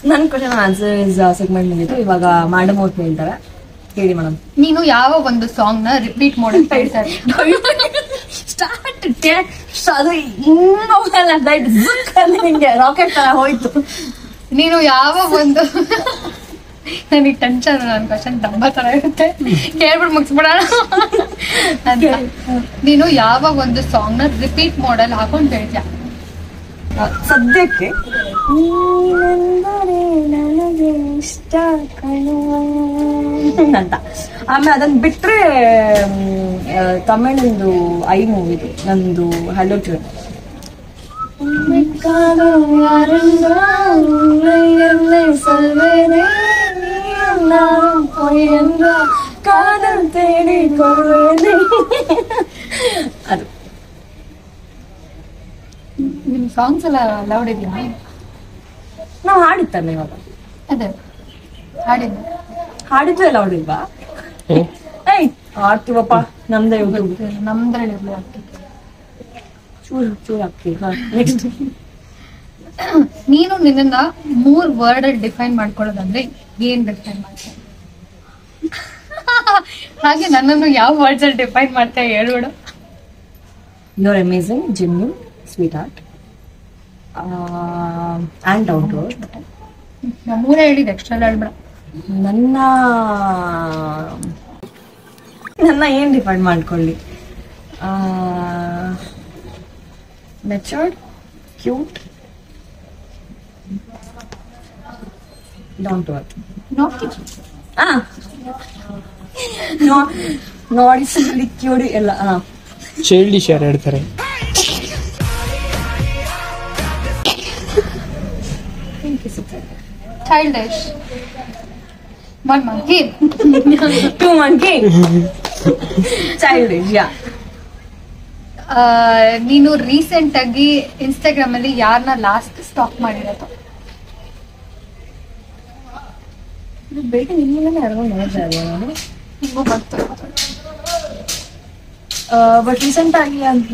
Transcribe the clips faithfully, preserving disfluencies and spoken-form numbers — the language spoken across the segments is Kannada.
ನನ್ ಕ್ವಶನ್ ಆನ್ಸರ್ ಇಸ್ ಸೆಗ್ಮೆಂಟ್ ಮುಗಿತು. ಇವಾಗ ಮೇಡಮ್ ಅವ್ರು ಹೇಳ್ತಾರೆ, ಹೇಳಿ ಮೇಡಮ್. ನೀನು ಯಾವ ಒಂದು ಸಾಂಗ್ ನ ರಿಪೀಟ್ ಮಾಡಿ ಹೇಳ್ತಾರೆ? ಸ್ಟಾರ್ಟ್ ಅದು ಹಿಂಗೆ ರಾಕೆಟ್ ತರ ಹೋಯ್ತು. ನೀನು ಯಾವ ಒಂದು ನನಗೆ ಟೆನ್ಷನ್, ನನ್ನ ಕ್ವಶನ್ ಡಬ್ಬ ತರ ಇರುತ್ತೆ, ಕೇಳ್ಬಿಟ್ಟು ಮುಗಿಸ್ಬಿಡೋಣ ಅಂತ. ನೀನು ಯಾವ ಒಂದು ಸಾಂಗ್ ನ ರಿಪೀಟ್ ಮಾಡಲ್ ಹಾಕೊಂಡು ಹೇಳ್ತೀಯ? ಸದ್ಯಕ್ಕೆ ನನಗೆ ಇಷ್ಟ ಅಂತ. ಆಮೇಲೆ ಅದನ್ನ ಬಿಟ್ರೆ ತಮಿಳಿಂದು ಐ ಮೂವಿದು ನಂದು ಹಲೋ ಟ್ಯೂನ್. ಅದು ನಿಮ್ ಸಾಂಗ್ಸ್ ಎಲ್ಲ ಲೌಡ್ ಇದೆಯಾ? ನಾವು ಹಾಡಿತ್ತಲ್ಲ ಇವಾಗ. ಅದೇ ಹಾಡಿದ್ದು ಹಾಡಿದ್ದು ಎಲ್ಲ ಹೊಡಿಲ್ವಾ? ಏಯ್ ಹಾಡ್ತೀವಪ್ಪ, ನಮ್ದೇ ಯೂಟ್ಯೂಬ್, ನಮ್ದ್ರಲ್ಲಿ ಇರ್ಲಿ ಆಗ್ತದೆ. ಚೂರು ಚೂರು ಆಗ್ತೀವಿ. ನೆಕ್ಸ್ಟ್, ನೀನು ನಿನ್ನ ಮೂರ್ ವರ್ಡ್ ಅಲ್ಲಿ ಡಿಫೈನ್ ಮಾಡ್ಕೊಳ್ಳೋದಂದ್ರೆ ಏನ್ ಡಿಫೈನ್ ಮಾಡ್ತೀಯ? ಹಾಗೆ ನನ್ನನ್ನು ಯಾವ ವರ್ಡ್ಸ್ ಅಲ್ಲಿ ಡಿಫೈನ್ ಮಾಡ್ತೀಯ ಹೇಳ್ಬಿಡು. You are amazing, genuine, sweet heart and down to earth. ಮೂರೇ ಹೇಳಿದ, ಎಕ್ಸ್ಟ್ರಾ ಹೇಳ್ಬೇಡ. ನನ್ನ ನನ್ನ ಏನ್ ಡಿಫೈನ್ ಮಾಡ್ಕೊಳ್ಳಿ? Matured, cute, down to earth. ನೋಡಿ ಸಿಡಿ ಕ್ಯೂಡಿ ಎಲ್ಲ ಚೈಲ್ಡಿಶ್ ಯಾರು ಹೇಳ್ತಾರೆ? Childish, one monkey, two monkey, childish. Yeah. ನೀನು ರೀಸೆಂಟ್ ಆಗಿ ಇನ್ಸ್ಟಾಗ್ರಾಮ್ ಅಲ್ಲಿ ಯಾರನ್ನ ಲಾಸ್ಟ್ ಸ್ಟಾಕ್ ಮಾಡಿರೋದು? ಬೇಗ ನಿಮ್ಮನ್ನೇ ಅರ್ಕೊಂಡು ನೋಡ್ತಾ ಇದ್ದೆ ನಾನು. ನಿಮಗೂ ಗೊತ್ತು. ಬಟ್ ರೀಸೆಂಟ್ ಆಗಿ ಅಂತ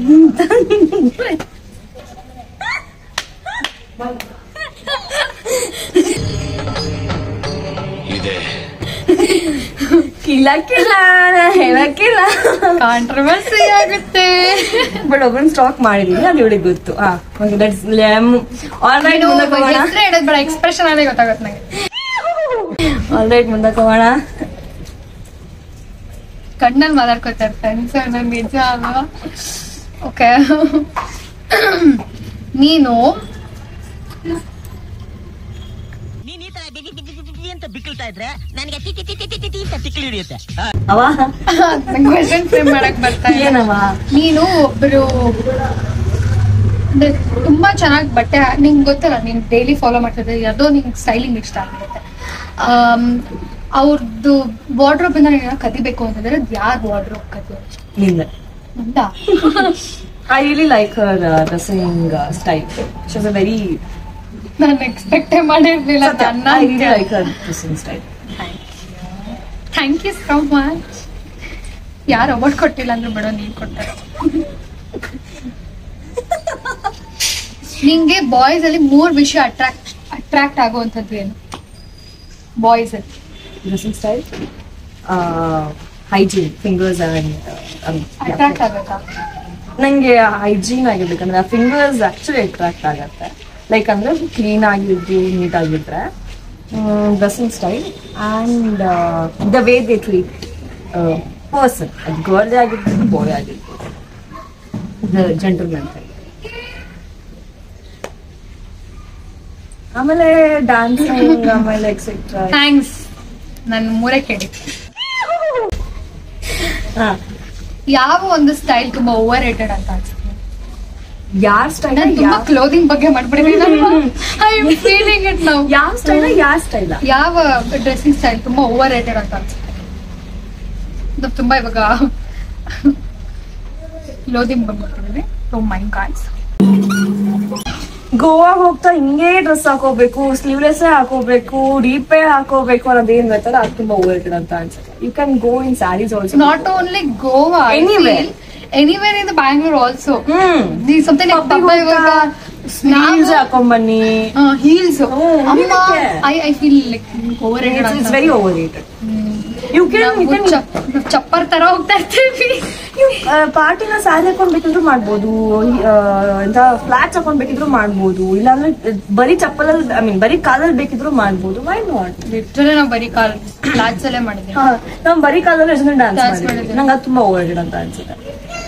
ಕಿಲ್ಲ ಕಿಲ್ಲ ಹೇಳಕ್ಕಿಲ್ಲ, ಕಾಂಟ್ರವರ್ಸಿ ಆಗುತ್ತೆ. ಬಟ್ ಒಬ್ಬರನ್ನ ಸ್ಟಾಕ್ ಮಾಡಿದೀನಿ, ಅದು ಇವಳಿಗೆ ಗೊತ್ತು. ಹೆಸರು ಹೇಳೋದ್ ಬೇಡ, ಎಕ್ಸ್ಪ್ರೆಷನ್ ಅಲ್ಲೇ ಗೊತ್ತಾಗತ್ತೆ ನಂಗೆ. ಆಲ್ ರೈಟ್, ಮುಂದಕ್ಕೆ ಹೋಗೋಣ. ಕಣ್ಣಲ್ಲಿ ಮಾತಾಡ್ಕೊತಾರೆ ಫ್ರೆಂಡ್ಸ್, ನನ್ ನಿಜ ಅಲ್ವಾ? ಓಕೆ, ನೀನು ಅಂತ ಬಿಕ್ಕಳ್ತಾ ಇದ್ರೆ ನನಗೆ T T T T T T ಅಂತ ತಿಕ್ಕಿ ಹಿಡಿಯುತ್ತೆ. ಅವ ಕ್ವೆಶ್ಚನ್ ಫ್ರೇಮ್ ಮಾಡಕ್ ಬರ್ತಾ ಏನವ? ನೀನು ಒಬ್ರು ಅಂದ್ರೆ ತುಂಬಾ ಚೆನ್ನಾಗಿ ಬಟ್ಟೆ, ನಿಂಗೆ ಗೊತ್ತಲ್ಲ, ನೀನ್ ಡೈಲಿ ಫಾಲೋ ಮಾಡ್ತಿದ್ರೆ ಯಾವುದೋ ನಿಂಗೆ ಸ್ಟೈಲಿಂಗ್ ಇಷ್ಟ ಆಗಿರುತ್ತೆ, ಅವ್ರದ್ದು ವಾರ್ಡ್ರೋಬ್ ಇಂದ ನೀನು ಕದಿಬೇಕು ಅಂತಂದ್ರೆ ಯಾರ್ ವಾರ್ಡ್ರೋಬ್ ಕದಿಯೋ? ನಿಂದೆ. ನಂದಾ? I really like her uh, dressing uh, style. She has a very. ನಾನು ಎಕ್ಸ್ಪೆಕ್ಟೇ ಮಾಡಿರ್ಲಿಲ್ಲ. ನನ್ನ I really like her dressing style. Thank you so much. ಯಾರು ಅವಾರ್ಡ್ ಕೊಟ್ಟಿಲ್ಲ ಅಂದ್ರೆ ಬಿಡೋ, ನೀನ್ ಕೊಟ್ಟಾರ. ನಿಂಗೆ ಬಾಯ್ಸ್ ಅಲ್ಲಿ ಮೂರ್ ವಿಷಯ ಅಟ್ರಾಕ್ಟ್ ಅಟ್ರಾಕ್ಟ್ ಆಗುವಂಥದ್ದು ಏನು? ಬಾಯ್ಸ್ ಅಲ್ಲಿ Dressing style, uh, hygiene, fingers and. Attract ಆಗುತ್ತಾ? ನಂಗೆ ಹೈಜೀನ್ ಆಗಿರ್ಬೇಕಂದ್ರೆ ಫಿಂಗರ್ಸ್ ಆಕ್ಚುಲಿ ಅಟ್ರಾಕ್ಟ್ ಆಗತ್ತೆ. ಲೈಕ್ ಅಂದ್ರೆ ಕ್ಲೀನ್ ಆಗಿದ್ದು, ನೀಟ್ ಆಗಿದ್ರೆ, dressing style and the way they treat person, ಅದು ಗರ್ಲ್ ಆಗಿರ್ಬೋದು, ಬಾಯ್ ಆಗಿರ್ಬೋದು, ದ ಜೆಂಟಲ್ಮನ್ ಟೈಪ್. ಆಮೇಲೆ ಡ್ಯಾನ್ಸಿಂಗ್, ಆಮೇಲೆ ಎಕ್ಸೆಟ್ರಾ. ಥ್ಯಾಂಕ್ಸ್, ನಾನು ಮೂರೇ ಕೇಳಿ. ಹಾ, ಯಾವ ಒಂದು ಸ್ಟೈಲ್ ತುಂಬಾ ಓವರ್ ರೇಟೆಡ್ ಅಂತ ಅನ್ಸುತ್ತೆ? ಯಾರ್ ಸ್ಟೈಲ್? ತುಂಬಾ ಕ್ಲೋದಿಂಗ್ ಬಗ್ಗೆ ಮಾಡ್ಬಿಟ್ಟಿದ್ದೀನಿ. I am feeling it now. ಯಾವ ಸ್ಟೈಲ್? ಯಾರ್ ಸ್ಟೈಲ್? ಯಾವ ಡ್ರೆಸ್ಸಿಂಗ್ ಸ್ಟೈಲ್ ತುಂಬಾ ಓವರ್ ರೇಟೆಡ್ ಅಂತ ಅನ್ಸುತ್ತೆ? ಇದು ತುಂಬಾ ಇವಾಗ ಕ್ಲೋದಿಂಗ್ ಬಂದ್ಬಿಟ್ಟಿದ್ದೀನಿ. ಓ ಮೈ ಗಾಡ್, ಗೋವಾಗ್ ಹೋಗ್ತಾ ಹಿಂಗೇ ಡ್ರೆಸ್ ಹಾಕೋಬೇಕು, ಸ್ಲೀವ್ಲೆಸ್ ಹಾಕೋಬೇಕು, ಡೀಪೇ ಹಾಕೋಬೇಕು ಅನ್ನೋದೇನ್ ಗೊತ್ತಲ್ಲ, ಅದು ತುಂಬಾ ಓವರ್ ರೇಟೆಡ್ ಅಂತ ಅನ್ಸುತ್ತೆ. You can go in sarees also. Not only Goa, Anywhere. anywhere in the Bangalore also. Hmm. Something like ಸ್ನೀಲ್ಸ್ ಹಾಕೊಂಬನ್ನಿ. ಹೀಲ್ಸ್ ಏನಕ್ಕೆ? I I feel like over it's very overrated. You can ಚಪ್ಪರ್ ತರ ಹೋಗ್ತಾ ಇರ್ತೀವಿ. ಪಾರ್ಟಿನ ಸ್ಯಾರಿ ಹಾಕೊಂಡ್ ಬೇಕಿದ್ರು ಮಾಡ್ಬೋದು, ಎಂತ ಫ್ಲಾಟ್ಸ್ ಹಾಕೊಂಡ್ ಬೇಕಿದ್ರು ಮಾಡ್ಬೋದು, ಇಲ್ಲಾಂದ್ರೆ ಬರೀ ಚಪ್ಪಲಲ್ಲಿ ಐ ಮೀನ್ ಬರೀ ಕಾಲಲ್ಲಿ ಬೇಕಿದ್ರು ಮಾಡ್ಬೋದು. Why not? ಲಿಟ್ರಲಿ ನಾವು ಬರೀ ಕಾಲ್ ಫ್ಲಾಟ್ಸ್ ಅಲ್ಲೇ ಮಾಡಿದ್ವಿ. ನಾವ್ ಬರೀ ಕಾಲಲ್ಲಿ ಎಷ್ಟು ಡ್ಯಾನ್ಸ್ Dance ಮಾಡಿದ್ವಿ. ಮಾಡಿದ್ವಿ. ನಂಗೆ ಅದು ತುಂಬಾ ಓವರ್ ಅಂತ ಅನ್ಸುತ್ತೆ.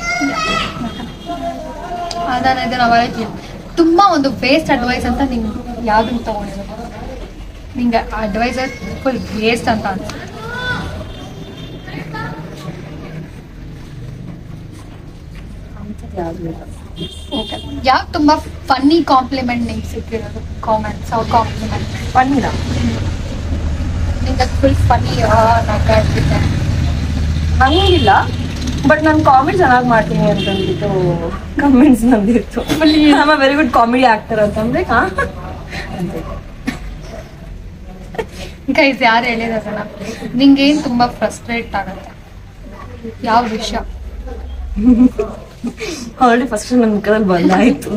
ಅದಾನೈತೆ ನಾವ್ ತುಂಬಾ ಒಂದು ವೇಸ್ಟ್ ಅಡ್ವೈಸ್ ಅಂತ ನಿಂಗೆ ಯಾವ್ದನ್ನ ತಗೊಂಡಿರೋದು? ನಿಂಗೆ ಅಡ್ವೈಸ್ ಫುಲ್ ವೇಸ್ಟ್ ಅಂತ ಅನ್ಸುತ್ತೆ. ಓಕೆ, ಯಾವ್ದು ತುಂಬಾ ಫನ್ನಿ ಕಾಂಪ್ಲಿಮೆಂಟ್ ನಿಂಗೆ ಸಿಕ್ಕಿರೋದು? ಕಾಮೆಂಟ್ಸ್ ಅವ್ರ ಕಾಂಪ್ಲಿಮೆಂಟ್ ಪನ್ನೀರ ನಿಂಗೆ ಫುಲ್ ಫನ್ನಿ ನಗಾಡ್ತಿದ್ದೆ ಹಂಗಿಲ್ಲ, ಬಟ್ ನಾನು ಕಾಮಿಡಿ ಚೆನ್ನಾಗಿ ಮಾಡ್ತೀನಿ ಅಂತಂದ್ಬಿಟ್ಟು ಕಮೆಂಟ್ಸ್ ನಂದಿತ್ತು. I very good comedy actor ಅಂತಂದ್ರೆ ಹಾ ಗೈಸ್ ಯಾರು ಹೇಳಿದಾರಲ್ಲ, ನಿಂಗೇನ್ ತುಂಬಾ ಫ್ರಸ್ಟ್ರೇಟ್ ಆಗುತ್ತೆ? ಯಾವ ವಿಷಯ? ಆಲ್ರೆಡಿ ಫಸ್ಟ್ ನನ್ನ ಮುಖದಲ್ಲಿ ಬಂದಾಯ್ತು.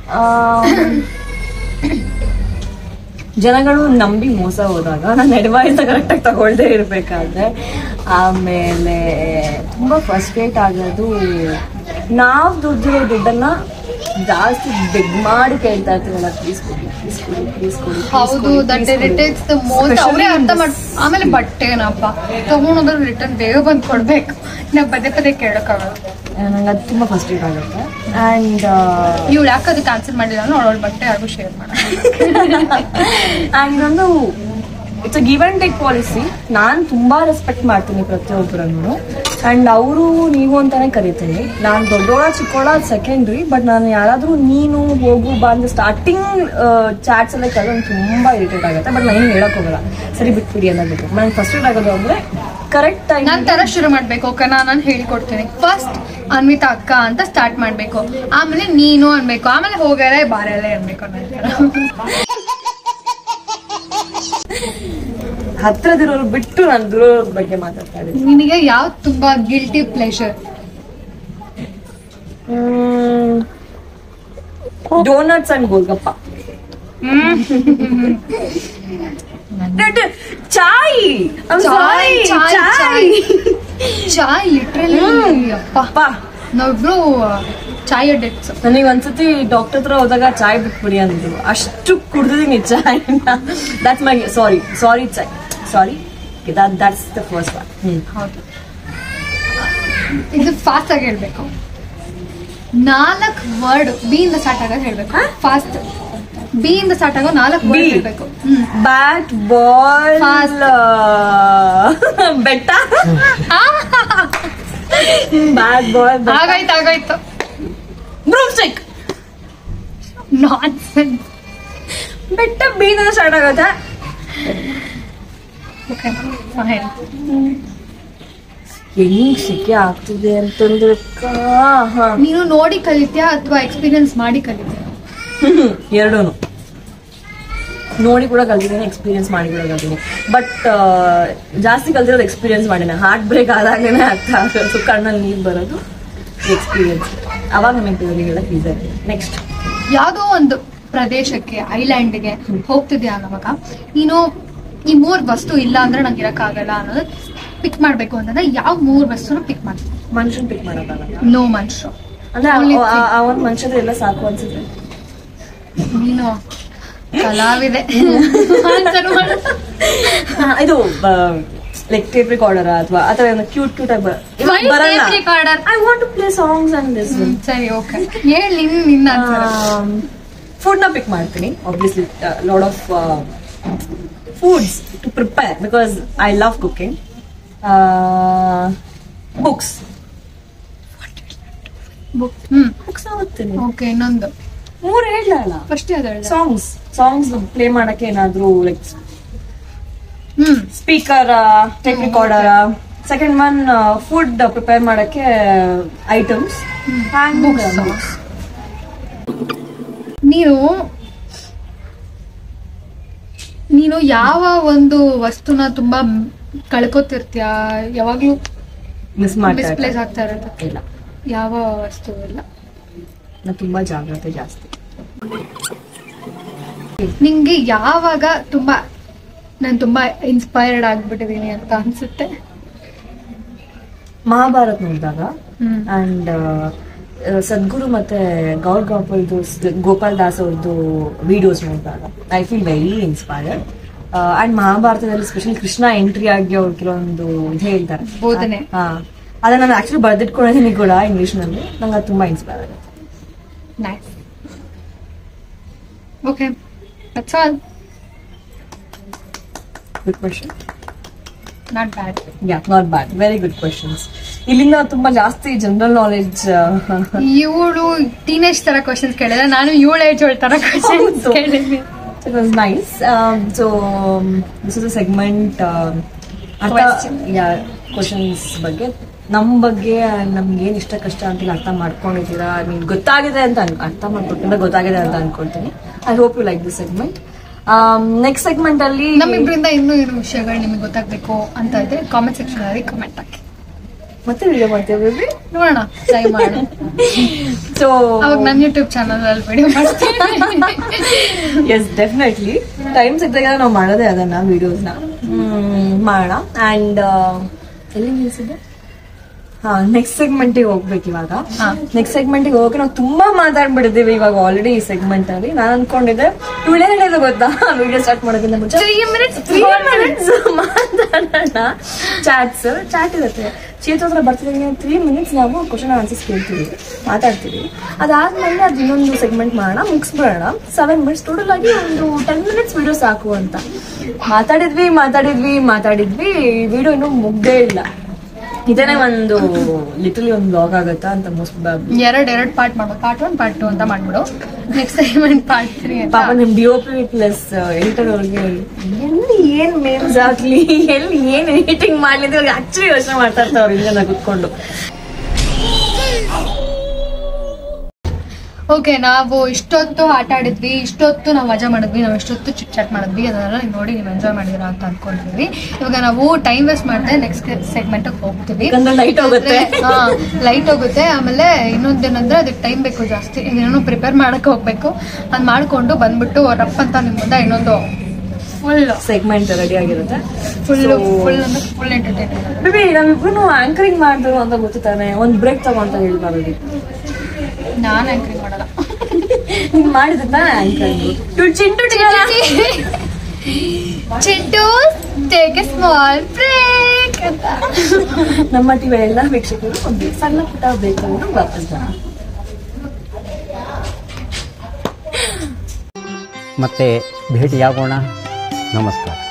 ಜನಗಳು ನಂಬಿ ಮೋಸ ಹೋದಾಗ ನಾನು ಅಡ್ವೈಸ್ ಕರೆಕ್ಟಾಗಿ ತಗೊಳ್ದೇ ಇರ್ಬೇಕಾದ್ರೆ, ಆಮೇಲೆ ತುಂಬಾ ಫ್ರಸ್ಟ್ರೇಟ್ ಆಗೋದು ನಾವು ದುಡ್ಡಿರೋ ದುಡ್ಡನ್ನ ಜಾಸ್ತಿ ಬೆಗ್ ಮಾಡಿ ಕೇಳ್ತಾ ಇರ್ತೀವಲ್ಲ, ಪ್ಲೀಸ್ ಕೊಡಿ ಪ್ಲೀಸ್ ಕೊಡಿ ಪ್ಲೀಸ್ ಕೊಡಿ. ಹೌದು, ದಟ್ ಇರಿಟೇಟ್ಸ್ ದ ಮೋಸ್ಟ್. ಅವರೇ ಅರ್ಥ ಮಾಡ್ ಆಮೇಲೆ ಬಟ್ಟೆನಪ್ಪ ತಗೊಂಡೋದ್ರೆ ರಿಟರ್ನ್ ಬೇಗ ಬಂದು ಕೊಡ್ಬೇಕು, ನಾವು ಪದೇ ಪದೇ ಕೇಳೋಕ್ಕಾಗಲ್ಲ. ನಂಗೆ ಅದು ತುಂಬಾ ಫ್ರಸ್ಟ್ರೇಟ್ ಆಗುತ್ತೆ. ಆ್ಯಂಡ್ ಇವ್ಳು ಯಾಕೆ ಅದು ಕ್ಯಾನ್ಸಲ್ ಮಾಡಿಲ್ಲ ಅಂದ್ರೆ ಅವಳ ಬಟ್ಟೆ ಯಾರಿಗೂ ಶೇರ್ ಮಾಡ. ಆ್ಯಂಡ್ ಇನ್ನೊಂದು it's a give and take policy. ನಾನು ತುಂಬಾ ರೆಸ್ಪೆಕ್ಟ್ ಮಾಡ್ತೀನಿ ಪ್ರತಿಯೊಬ್ಬರನ್ನು, ಆ್ಯಂಡ್ ಅವರು ನೀವು ಅಂತಾನೆ ಕರಿತೀನಿ. ನಾನು ದೊಡ್ಡೋಳ ಚಿಕ್ಕೋಳ ಸೆಕೆಂಡ್ರಿ, ಬಟ್ ನಾನು ಯಾರಾದ್ರೂ ನೀನು ಹೋಗು ಬಾ ಅಂತ ಸ್ಟಾರ್ಟಿಂಗ್ ಚಾಟ್ಸ್ ಎಲ್ಲ ಕರೆದು ನಂಗೆ ತುಂಬಾ ಇರಿಟೇಟ್ ಆಗುತ್ತೆ. ಬಟ್ ನಾನು ಹೇಳಕ್ ಹೋಗಲ್ಲ, ಸರಿ ಬಿಟ್ಬಿಡಿ ಅನ್ನೋದಕ್ಕೆ. ನಂಗೆ ಫ್ರಸ್ಟ್ರೇಟ್ ಆಗೋದು ಅಂದ್ರೆ ಕರೆಕ್ಟ್ ಆಗಿ ನಾನ್ ತರ ಶುರು ಮಾಡ್ಬೇಕು. ಓಕೆನಾ, ನಾನು ಹೇಳ್ಕೊಡ್ತೀನಿ. ಫಸ್ಟ್ ಅನ್ವಿತಾ ಅಕ್ಕ ಅಂತ ಸ್ಟಾರ್ಟ್ ಮಾಡ್ಬೇಕು, ಆಮೇಲೆ ನೀನು ಅನ್ಬೇಕು, ಆಮೇಲೆ ಹೋಗಲ್ಲ ಬಾರಲ್ಲ ಅನ್ಬೇಕು. ಹತ್ರದಿರೋರು ಬಿಟ್ಟು ನಾನು ದೂರೋರ ಬಗ್ಗೆ ಮಾತಾಡ್ತಾ ಇದ್ದೀನಿ. ನಿನಗೆ ಯಾವ್ದು ತುಂಬಾ guilty pleasure? Donuts and golgappa. Chai chai chai chai literally ಅಪ್ಪ, ನಾವಿಬ್ರು ಚಾಯ್ ಅಡಿಕ್ಟ್ಸ್. ನನಗೆ ಒಂದ್ಸತಿ ಡಾಕ್ಟರ್ ಹತ್ರ ಹೋದಾಗ ಚಾಯ್ ಬಿಟ್ಬಿಡಿ ಅಂದ್ರು, ಅಷ್ಟು ಕುಡ್ದಿದ್ದೀನಿ chai. That's my sorry sorry chai sorry that's the first one. Hmm ಹೌದು, ಇದು ಫಾಸ್ಟ್ ಆಗಿ ಹೇಳ್ಬೇಕು. ನಾಲ್ಕು ವರ್ಡ್ ಬಿ ಇಂದ ಸ್ಟಾರ್ಟ್ ಆಗೋದು ಹೇಳ್ಬೇಕು. ಫಾಸ್ಟ್ ಬಿ ಇಂದ ಸ್ಟಾರ್ಟ್ ಆಗೋ ನಾಲ್ಕು ವರ್ಡ್ ಹೇಳ್ಬೇಕು. ಬ್ಯಾಟ್ ಬಾಲ್ ಬೆಟ್ಟ. ಬ್ಯಾಟ್ ಬಾಲ್ ಆಗಾಯ್ತು ಆಗಾಯ್ತು. Broomstick. ನಾನ್ಸೆನ್ಸ್. ಬೆಟ್ಟ ಬಿ ಇಂದ ಸ್ಟಾರ್ಟ್ ಆಗುತ್ತೆ. Okay fine. ಹೆಂಗ್ ಸಿಕ್ಕೆ ಆಗ್ತಿದೆ ಅಂತಂದ್ರೆ ನೀನು ನೋಡಿ ಕಲಿತ್ಯಾ ಅಥವಾ ಎಕ್ಸ್ಪೀರಿಯನ್ಸ್ ಮಾಡಿ ಕಲಿತ್ಯಾ? ಎರಡೂನು ನೋಡಿ ಕೂಡ ಕಲ್ತಿದ್ದೀನಿ, ಎಕ್ಸ್ಪೀರಿಯನ್ಸ್ ಮಾಡಿ ಕೂಡ ಕಲ್ತೀನಿ. ಬಟ್ ಜಾಸ್ತಿ ಕಲ್ತಿರೋದು ಎಕ್ಸ್ಪೀರಿಯನ್ಸ್ ಮಾಡಿನ. ಹಾರ್ಟ್ ಬ್ರೇಕ್ ಆದಾಗಲೇ ಅರ್ಥ ಆಗೋದು, ಕಣ್ಣಲ್ಲಿ ನೀರು ಬರೋದು ಎಕ್ಸ್ಪೀರಿಯನ್ಸ್. ಅವಾಗ ನಮಗೆ ಹೇಳಕ್ ಈಸಿ ಆಗಿದೆ. ನೆಕ್ಸ್ಟ್ ಯಾವುದೋ ಒಂದು ಪ್ರದೇಶಕ್ಕೆ ಐಲ್ಯಾಂಡ್ಗೆ ಹೋಗ್ತಿದ್ಯಾ ಅನ್ನೋವಾಗ ನೀನು ಈ ಮೂರ್ ವಸ್ತು ಇಲ್ಲ ಅಂದ್ರೆ ನಂಗೆ ಇರಕ್ಕಾಗಲ್ಲ ಅನ್ನೋದು ಪಿಕ್ ಮಾಡ್ಬೇಕು ಅಂತಂದ್ರೆ ಯಾವ ಮೂರ್ ವಸ್ತುನ ಪಿಕ್ ಮಾಡ್ತೀನಿ? ಮನುಷ್ಯನ್ ಪಿಕ್ ಮಾಡೋದಲ್ಲ, ನೋ ಮನುಷ್ಯ ಅಂದ್ರೆ ಆ ಒಂದ್ ಮನುಷ್ಯದ್ರೆ ಎಲ್ಲ ಸಾಕು ಅನ್ಸುತ್ತೆ. ನೀನು ಕಲಾವಿದೆ. ಇದು ಲೈಕ್ ಟೇಪ್ ರೆಕಾರ್ಡರ್ ಅಥವಾ ಅಥವಾ ಕ್ಯೂಟ್ ಕ್ಯೂಟ್ ಆಗಿ ಬರಲ್ಲ. I want to play songs and this. ಸರಿ ಓಕೆ, ಹೇಳಿ ನಿನ್ನ ಫುಡ್ ನ ಪಿಕ್ ಮಾಡ್ತೀನಿ. Obviously lot of foods to prepare because I love cooking. Books hmm books ಓದ್ತೀನಿ. ಓಕೆ, ಇನ್ನೊಂದು ಮೂರ್ ಹೇಳಲ್ಲ. ಫಸ್ಟ್ ಯಾವ್ದು ಹೇಳ್ದೆ? ಸಾಂಗ್ಸ್ ಸಾಂಗ್ಸ್ ಪ್ಲೇ ಮಾಡಕ್ಕೆ ಏನಾದ್ರು like hmm speaker, tape recorder. Second one food prepare ಮಾಡಕ್ಕೆ ಐಟಮ್ಸ್. ಬುಕ್ಸ್. ನೀನು ನೀನು ಯಾವ ಒಂದು ವಸ್ತುನ ತುಂಬಾ ಕಳ್ಕೊತಿರ್ತೀಯ? ಯಾವಾಗ್ಲೂ ಮಿಸ್ ಮಾಡ್ತಾ ಮಿಸ್ಪ್ಲೇಸ್ ಆಗ್ತಾ ಇರೋದು? ಇಲ್ಲ, ಯಾವ ವಸ್ತು ಇಲ್ಲ? ನಾನು ತುಂಬಾ ಜಾಗ್ರತೆ ಜಾಸ್ತಿ. ನಿಂಗೆ ಯಾವಾಗ ತುಂಬಾ ನಾನು ತುಂಬಾ ಇನ್ಸ್ಪೈರ್ಡ್ ಆಗ್ಬಿಟ್ಟಿದೀನಿ ಅಂತ ಅನ್ಸುತ್ತೆ? ಮಹಾಭಾರತ್ ನೋಡಿದಾಗ ಹ್ಮ್. ಅಂಡ್ ಸದ್ಗುರು ಮತ್ತೆ ಗೌರ್ ಗೋಪಾಲ್ದು ಗೋಪಾಲ್ ದಾಸ್ ಅವ್ರದ್ದು ವಿಡಿಯೋಸ್ ನೋಡಿದಾಗ I feel very inspired. And ಮಹಾಭಾರತದಲ್ಲಿ ಸ್ಪೆಷಲಿ ಕೃಷ್ಣ ಎಂಟ್ರಿ ಆಗಿ ಅವ್ರು ಕೆಲವೊಂದು ಇದು ಹೇಳ್ತಾರೆ ಬೋಧನೆ. ಹಾ, ಅದನ್ನ ನಾನು ಆಕ್ಚುಲಿ ಬರ್ದಿಟ್ಕೊಂಡಿದ್ದೀನಿ ಕೂಡ ಇಂಗ್ಲಿಷ್ ನಲ್ಲಿ. ನಂಗೆ ಅದು ತುಂಬಾ ಇನ್ಸ್ಪೈರ್ ಆಗುತ್ತೆ. Nice. Okay, that's all. Good question. Not bad. Yeah, not bad. Very good questions. ಇಲ್ಲಿಂದ ತುಂಬಾ ಜಾಸ್ತಿ ಜನರಲ್ ನಾಲೆಡ್ಜ್. ಇವಳು ಟೀನೇಜ್ ತರ ಕ್ವಶನ್ಸ್ ಕೇಳಿದ್ರೆ, ನಾನು ಇವಳ ಏಜ್ ತರ ಕ್ವಶನ್ಸ್ ಹೌದು. ಕೇಳಿದ್ವಿ. It was nice. Um, so um, this is a segment. Um, Question. yeah, questions ಬಗ್ಗೆ ನಮ್ ಬಗ್ಗೆ ನಮ್ಗೆ ಏನ್ ಇಷ್ಟ ಕಷ್ಟ ಅಂತ ಅರ್ಥ ಮಾಡ್ಕೊಂಡಿದ್ದೀರಾ, ನಿಮ್ಗೆ ಗೊತ್ತಾಗಿದೆ ಅಂತ ಅನ್ ಅರ್ಥ ಮಾಡ್ಕೊಟ್ಟಿಂದ ಗೊತ್ತಾಗಿದೆ ಅಂತ ಅನ್ಕೊಳ್ತೀನಿ. I hope you like this segment. Next segment ಅಲ್ಲಿ ನಮ್ಮಿಬ್ರಿಂದ ಇನ್ನೂ ಏನು ವಿಷಯಗಳು ನಿಮಗೆ ಗೊತ್ತಾಗ್ಬೇಕು ಅಂತ ಇದ್ರೆ ಕಾಮೆಂಟ್ ಸೆಕ್ಷನ್ ಅಲ್ಲಿ ಕಮೆಂಟ್ ಹಾಕಿ. ಮತ್ತೆ ವಿಡಿಯೋ ಮಾಡ್ತೇವೆ ನೋಡೋಣ, ಟ್ರೈ ಮಾಡಿ. ಸೊ ಅವಾಗ ನನ್ನ ಯೂಟ್ಯೂಬ್ ಚಾನಲ್ ಅಲ್ಲಿ ವಿಡಿಯೋ ಮಾಡ್ತೀನಿ. ಎಸ್, ಡೆಫಿನೆಟ್ಲಿ ಟೈಮ್ ಸಿಕ್ಕಿದಾಗ ನಾವು ಮಾಡೋದೇ ಅದನ್ನ ವಿಡಿಯೋಸ್ನ ಮಾಡೋಣ. ಅಂಡ್ ಎಲ್ಲಿ ನಿಲ್ಸಿದ್ದೆ? ಹಾ, ನೆಕ್ಸ್ಟ್ ಸೆಗ್ಮೆಂಟಿಗೆ ಹೋಗ್ಬೇಕು ಇವಾಗ. ನೆಕ್ಸ್ಟ್ ಸೆಗ್ಮೆಂಟಿಗೆ ಹೋಗಿ ನಾವು ತುಂಬಾ ಮಾತಾಡ್ಬಿಟ್ಟಿದ್ದೀವಿ ಇವಾಗ ಆಲ್ರೆಡಿ ಈ ಸೆಗ್ಮೆಂಟ್ ಅಲ್ಲಿ. ನಾನು ಅನ್ಕೊಂಡಿದ್ದೆ ಇವಳೇ ಹೇಳಿದ್ರು ಗೊತ್ತಾ, ವಿಡಿಯೋ ಸ್ಟಾರ್ಟ್ ಮಾಡೋದ್ರಿಂದ ಮುಂಚೆ ತ್ರೀ ಮಿನಿಟ್ಸ್ ತ್ರೀ ಮಿನಿಟ್ಸ್ ಮಾತಾಡೋಣ. ಚಾಟ್ಸ್ ಚಾಟ್ ಇರುತ್ತೆ. ಚೇತು ಹತ್ರ ಬರ್ತಿದ್ದಂಗೆ ತ್ರೀ ಮಿನಿಟ್ಸ್ ನಾವು ಕ್ವಶನ್ ಆನ್ಸರ್ಸ್ ಕೇಳ್ತೀವಿ, ಮಾತಾಡ್ತೀವಿ. ಅದಾದ್ಮೇಲೆ ಅದು ಇನ್ನೊಂದು ಸೆಗ್ಮೆಂಟ್ ಮಾಡೋಣ, ಮುಗಿಸ್ಬಿಡೋಣ. ಸೆವೆನ್ ಮಿನಿಟ್ಸ್ ಟೋಟಲ್ ಆಗಿ ಒಂದು ಟೆನ್ ಮಿನಿಟ್ಸ್ ವಿಡಿಯೋ ಸಾಕು ಅಂತ ಮಾತಾಡಿದ್ವಿ ಮಾತಾಡಿದ್ವಿ ಮಾತಾಡಿದ್ವಿ ವಿಡಿಯೋ ಇನ್ನೂ ಮುಗ್ದೇ ಇಲ್ಲ. ಇದೇನೆ ಒಂದು ಲಿಟಲಿ ಒಂದು ಬ್ಲಾಗ್ ಆಗುತ್ತಾ ಅಂತ ಮೋಸ್ಟ್ ಎರಡ್ ಎರಡ್ ಪಾರ್ಟ್ ಮಾಡ್ಬೋದು. ಪಾರ್ಟ್ ಒನ್ ಪಾರ್ಟ್ ಟು ಅಂತ ಮಾಡ್ಬಿಡು. ನೆಕ್ಸ್ಟ್ ಸೆಗ್ಮೆಂಟ್ ಪಾರ್ಟ್ ತ್ರೀ ಅಂತ. ಪಾಪ ನಿಮ್ D O P plus editor ಅವ್ರಿಗೆ ಎಲ್ಲಿ ಏನ್ ಮೇಮ್ಸ್ ಆಗ್ಲಿ, ಎಲ್ಲಿ ಏನ್ ಎಡಿಟಿಂಗ್ ಮಾಡ್ಲಿ ಅಂತ ಆಕ್ಚುಲಿ ಯೋಚನೆ ಮಾಡ್ತಾ ಇರ್ತಾರೆ ಅವ್ರು ಹಿಂಗೆ ಕುತ್ಕೊಂಡು. ಓಕೆ, ನಾವು ಇಷ್ಟೊತ್ತು ಆಟ ಆಡಿದ್ವಿ, ಇಷ್ಟೊತ್ತು ನಾವು ಮಜಾ ಮಾಡಿದ್ವಿ, ನಾವು ಇಷ್ಟೊತ್ತು ಚಿಟ್ ಚಾಟ್ ಮಾಡಿದ್ವಿ. ಅದನ್ನೆಲ್ಲ ನೀವು ನೋಡಿ ನೀವು ಎಂಜಾಯ್ ಮಾಡಿದಿರಾ ಅಂತ ಅನ್ಕೊಳ್ತೀವಿ. ಇವಾಗ ನಾವು ಟೈಮ್ ವೇಸ್ಟ್ ಮಾಡದೆ ನೆಕ್ಸ್ಟ್ ಸೆಗ್ಮೆಂಟ್ ಹೋಗ್ತೀವಿ. ಲೈಟ್ ಹೋಗುತ್ತೆ. ಹಾ, ಲೈಟ್ ಹೋಗುತ್ತೆ. ಆಮೇಲೆ ಇನ್ನೊಂದೇನಂದ್ರೆ ಅದಕ್ಕೆ ಟೈಮ್ ಬೇಕು ಜಾಸ್ತಿ. ಇದೇನೋ ಪ್ರಿಪೇರ್ ಮಾಡಕ್ ಹೋಗ್ಬೇಕು. ಅದ್ ಮಾಡ್ಕೊಂಡು ಬಂದ್ಬಿಟ್ಟು ರಪ್ ಅಂತ ನಿಮ್ ಮುಂದೆ ಇನ್ನೊಂದು ಫುಲ್ ಸೆಗ್ಮೆಂಟ್ ರೆಡಿ ಆಗಿರುತ್ತೆ. ಫುಲ್ ಫುಲ್ ಅಂದ್ರೆ ಫುಲ್ ಎಂಟರ್ಟೈನ್ಮೆಂಟ್. ಬೇಬಿ ನಾವಿಬ್ರು ಆಂಕರಿಂಗ್ ಮಾಡಿದ್ರು ಅಂತ ಗೊತ್ತಾನೆ. ಒಂದ್ ಬ್ರೇಕ್ ತಗೊಂತ ಹೇಳ್ಬಾರ್ದು. ನಾನ್ ಆಂಕರಿಂಗ್ ಮಾಡಲ್ಲ. ನೀನ್ ಮಾಡಿದ anchoring. Chintu Chintu take a small break ಅಂತ. ನಮ್ಮ ಟಿವಿ ಎಲ್ಲ ವೀಕ್ಷಕರು ಒಂದು ಸಣ್ಣ ಪುಟ್ಟ ಬ್ರೇಕ್ ತಗೊಂಡು ವಾಪಸ್ ಬರೋಣ. ಮತ್ತೆ ಭೇಟಿಯಾಗೋಣ. ನಮಸ್ಕಾರ.